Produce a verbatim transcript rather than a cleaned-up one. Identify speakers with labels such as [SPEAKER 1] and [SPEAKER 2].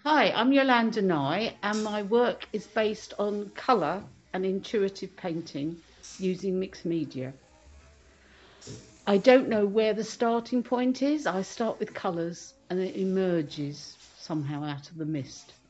[SPEAKER 1] Hi, I'm Yolande Nye, and my work is based on colour and intuitive painting using mixed media. I don't know where the starting point is. I start with colours and it emerges somehow out of the mist.